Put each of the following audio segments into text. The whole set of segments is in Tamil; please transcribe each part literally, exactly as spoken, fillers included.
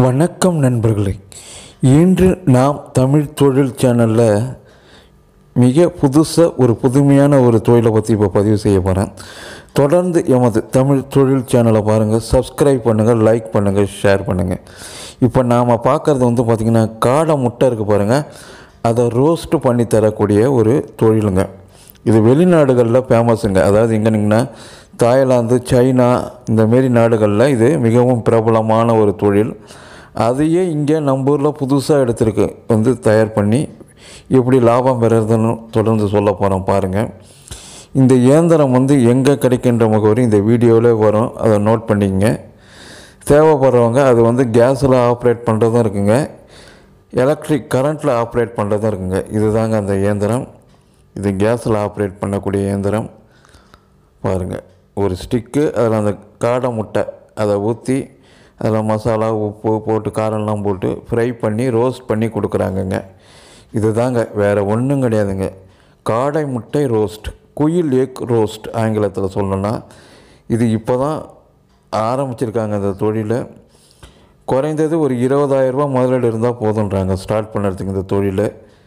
வணக்கம் நண்பர்களே. இன்று நாம் தமிழ் தொழில் சேனலில் மிக புதுசாக ஒரு புதுமையான ஒரு தொழிலை பற்றி இப்போ பதிவு செய்ய போகிறேன். தொடர்ந்து எமது தமிழ் தொழில் சேனலை பாருங்கள், சப்ஸ்கிரைப் பண்ணுங்கள், லைக் பண்ணுங்கள், ஷேர் பண்ணுங்கள். இப்போ நாம் பார்க்குறது வந்து பார்த்திங்கன்னா காடை முட்டை இருக்குது பாருங்கள், அதை ரோஸ்ட்டு பண்ணி தரக்கூடிய ஒரு தொழிலுங்க. இது வெளிநாடுகளில் ஃபேமஸுங்க. அதாவது எங்கேனிங்கன்னா தாய்லாந்து, சைனா இந்தமாரி நாடுகளில் இது மிகவும் பிரபலமான ஒரு தொழில். அதையே இங்கே நம்ம ஊரில் புதுசாக எடுத்துருக்கு வந்து தயார் பண்ணி எப்படி லாபம் பெறுறதுன்னு தொடர்ந்து சொல்ல போகிறோம் பாருங்கள். இந்த இயந்திரம் வந்து எங்கே கிடைக்கின்ற முகவரி இந்த வீடியோவில் வரும், அதை நோட் பண்ணிக்கங்க. தேவைப்படுறவங்க அது வந்து கேஸில் ஆப்ரேட் பண்ணுறதும் இருக்குங்க, எலக்ட்ரிக் கரண்ட்டில் ஆப்ரேட் பண்ணுறதும் இருக்குங்க. இதுதாங்க அந்த இயந்திரம். இது கேஸில் ஆப்ரேட் பண்ணக்கூடிய இயந்திரம். பாருங்கள், ஒரு ஸ்டிக்கு, அதில் அந்த காடை முட்டை அதை ஊற்றி அதில் மசாலா உப்பு போட்டு காரம்லாம் போட்டு ஃப்ரை பண்ணி ரோஸ்ட் பண்ணி கொடுக்குறாங்கங்க. இது தாங்க, வேறு ஒன்றும் கிடையாதுங்க. காடை முட்டை ரோஸ்ட், குயில் எக் ரோஸ்ட் ஆங்கிலத்தில் சொல்லணும்னா. இது இப்போ தான் ஆரம்பிச்சிருக்காங்க இந்த தொழிலை. குறைந்தது ஒரு இருபதாயிரரூபா முதலீடு இருந்தால் போதுன்றாங்க ஸ்டார்ட் பண்ணுறதுக்கு. இந்த தொழிலை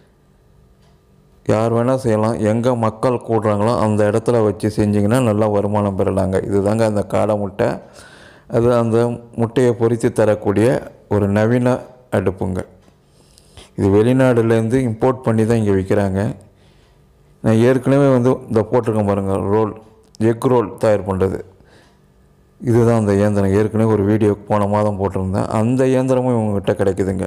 யார் வேணால் செய்யலாம். எங்கே மக்கள் கூடுறாங்களோ அந்த இடத்துல வச்சு செஞ்சிங்கன்னா நல்லா வருமானம் பெறலாங்க. இது தாங்க அந்த காடை முட்டை. அது அந்த முட்டையை பொரித்து தரக்கூடிய ஒரு நவீன அடுப்புங்க. இது வெளிநாடுலேருந்து இம்போர்ட் பண்ணி தான் இங்கே விற்கிறாங்க. நான் ஏற்கனவே வந்து இந்த போட்டிருக்கேன் பாருங்கள், ரோல் எக் ரோல் தயார் பண்ணுறது. இதுதான் அந்த இயந்திரம். ஏற்கனவே ஒரு வீடியோ போன மாதம் போட்டிருந்தேன். அந்த இயந்திரமும் இவங்ககிட்ட கிடைக்குதுங்க.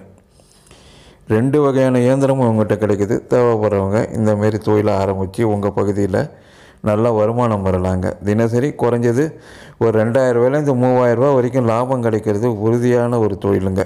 ரெண்டு வகையான இயந்திரமும் இவங்ககிட்ட கிடைக்குது. தேவைப்படுறவங்க இந்தமாரி தொழிலை ஆரம்பித்து உங்கள் பகுதியில் நல்லா வருமானம் வரலாங்க. தினசரி குறைஞ்சது ஒரு ரெண்டாயிரரூவாயிலேருந்து மூவாயிரரூபா வரைக்கும் லாபம் கிடைக்கிறது உறுதியான ஒரு தொழிலுங்க.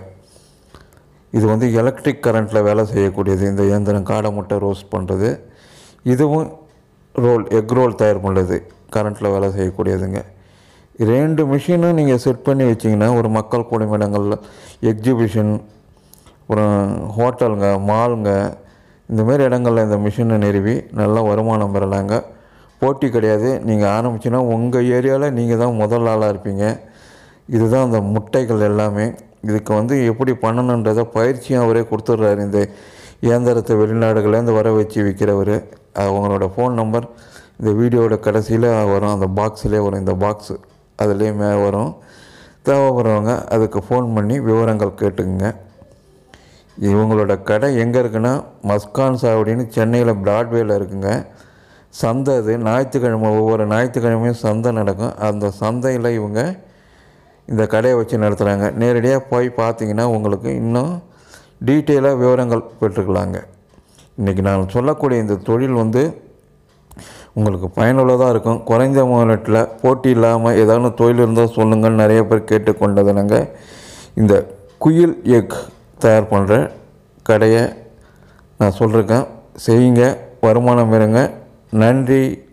இது வந்து எலக்ட்ரிக் கரண்ட்டில் வேலை செய்யக்கூடியது. இந்த இயந்திரம் காடை முட்டை ரோஸ்ட் பண்ணுறது. இதுவும் ரோல் எக் ரோல் தயார் பண்ணுறது கரண்ட்டில் வேலை செய்யக்கூடியதுங்க. ரெண்டு மிஷினும் நீங்கள் செட் பண்ணி வச்சிங்கன்னா ஒரு மக்கள் கூடும் இடங்களில், எக்ஸிபிஷன், அப்புறம் ஹோட்டலுங்க, மாலுங்க, இந்தமாரி இடங்களில் இந்த மிஷினை நிறுவி நல்லா வருமானம் பெறலாங்க. போட்டி கிடையாது. நீங்கள் ஆரம்பிச்சுன்னா உங்கள் ஏரியாவில் நீங்கள் தான் முதல் ஆளாக இருப்பீங்க. இதுதான் அந்த முட்டைகள் எல்லாமே. இதுக்கு வந்து எப்படி பண்ணணுன்றதை பயிற்சியும் அவரே கொடுத்துட்றாரு. இந்த இயந்திரத்தை வெளிநாடுகள்லேருந்து வர வச்சு விற்கிறவர். அவங்களோட ஃபோன் நம்பர் இந்த வீடியோட கடைசியில் வரும், அந்த பாக்ஸ்லேயே வரும். இந்த பாக்ஸு அதுலேயே மே வரும். தேவைப்படுறவங்க அதுக்கு ஃபோன் பண்ணி விவரங்கள் கேட்டுக்குங்க. இவங்களோட கடை எங்கே இருக்குன்னா மஸ்கான் சாவடின்னு சென்னையில் பிராட்வேயில் இருக்குங்க. சந்தை அது ஞாயிற்றுக்கிழமை, ஒவ்வொரு ஞாயிற்றுக்கிழமையும் சந்தை நடக்கும். அந்த சந்தையில் இவங்க இந்த கடையை வச்சு நடத்துகிறாங்க. நேரடியாக போய் பார்த்தீங்கன்னா உங்களுக்கு இன்னும் டீட்டெயிலாக விவரங்கள் பெற்றுக்கலாங்க. இன்றைக்கி நான் சொல்லக்கூடிய இந்த தொழில் வந்து உங்களுக்கு பயனுள்ளதாக இருக்கும். குறைந்த முதலீட்டில் போட்டி இல்லாமல் ஏதாவது தொழில் இருந்தால் சொல்லுங்கள். நிறைய பேர் கேட்டுக்கொண்டதுனாங்க இந்த குயில் எக் தயார் பண்ணுற கடையை நான் சொல்லியிருக்கேன். செய்யுங்க, வருமானம் பெறுங்க. நன்றி.